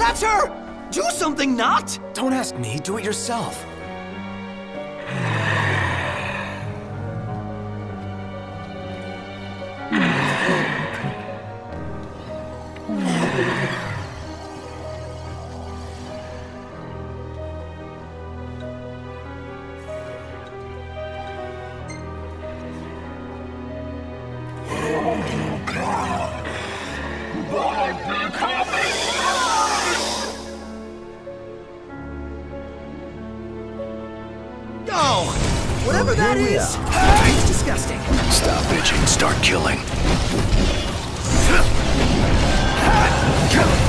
That's her! Do something, Noct! Don't ask me, do it yourself. Oh, whatever that is, it's disgusting. Stop bitching, start killing.